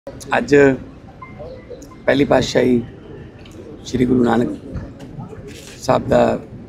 ਅੱਜ पहली पातशाही श्री गुरु नानक साहब का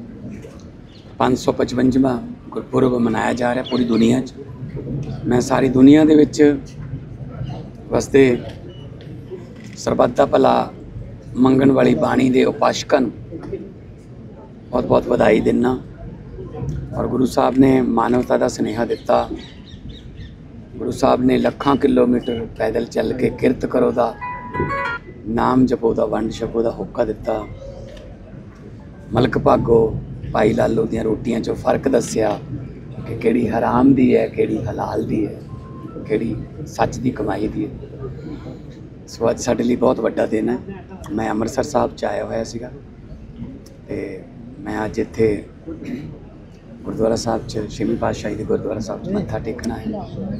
555वां गुरपुरब मनाया जा रहा पूरी दुनिया च। मैं सारी दुनिया दे विच वसते सरबत दा भला मंगण वाली बाणी दे उपासकां बहुत बहुत बधाई देना। और गुरु साहब ने मानवता का सुनेहा दिता। गुरु साहब ने लखां किलोमीटर पैदल चल के किरत करो दा, नाम जपो दा, वंड छपो दा होका दिता। मलक भागो भाई लालो दियां रोटियां चो फर्क दसिया कि किहड़ी हराम दी है, किहड़ी हलाल दी है, किहड़ी सच दी कमाई दी है। सो अज साडे लई बहुत वड्डा दिन है। मैं अमृतसर साहब च आया होया सीगा ते मैं अज इत्थे गुरुद्वारा साहब च छेवीं पातशाही के गुरुद्वारा साहब च मत्था टेकना है।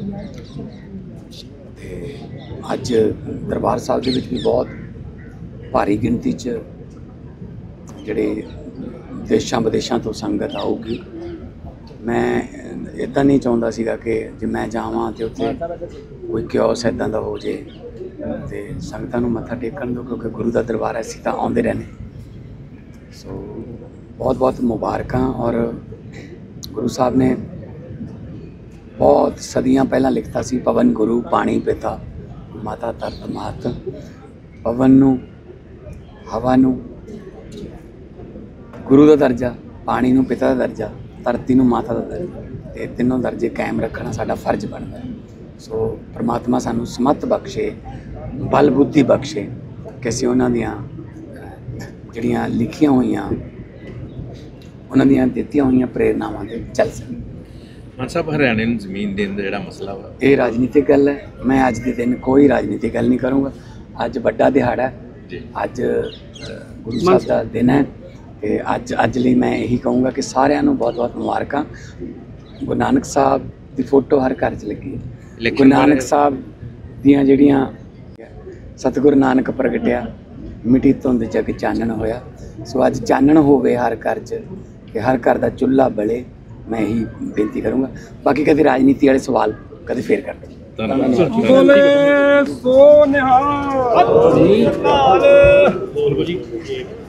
ते अज दरबार साहब दे विच भी बहुत भारी गिनती च जिहड़े देशां विदेशां तो संगत आऊगी। मैं इदां नहीं चाहुंदा सीगा कि जे मैं जावां ते उत्थे कोई क्योस इदां दा हो जे ते संगतां नूं मत्था टेकण दो, क्योंकि गुरु दा दरबार असीं तां आउंदे रहने। सो बहुत बहुत मुबारकां। और गुरु साहब ने बहुत सदियां पहला लिखता सी, पवन गुरु पानी पिता माता तरत मात। पवन नूं, हवा नूं गुरु का दर्जा, पानी नूं पिता का दर्जा, धरती नूं माता का दर्जा, ते तीनों दर्जे कायम रखना साडा फर्ज बनता है। सो परमात्मा सानूं समत बख्शे, बल बुद्धि बख्शे कि असीं उन्हां दियां जिहड़ियां लिखियां होईयां उन्हां दियां दित्तियां होईयां प्रेरनावां ते चल सकें। मान साहब हरियाणे नूं जमीन देण दा जिहड़ा मसला वा ये राजनीतिक गल है। मैं अज के दिन कोई राजनीतिक गल नहीं करूँगा। अज वड्डा दिहाड़ा है, अज गुरु साहब का दिन है। ते अज लई मैं यही कहूँगा कि सारिਆਂ ਨੂੰ बहुत बहुत मुबारकां। गुरु नानक साहब की फोटो हर घर च लगी है। गुरु नानक साहब दियां जिहड़ियां सतगुरु नानक प्रगटिया मिट्टी धुंद जग चानण होया। सो अज चानण होवे हर घर च, कि हर घर का चुल्हा बले। मैं यही बेनती करूँगा। बाकी कभी राजनीति वाले सवाल कभी फिर कर धन्यवाद।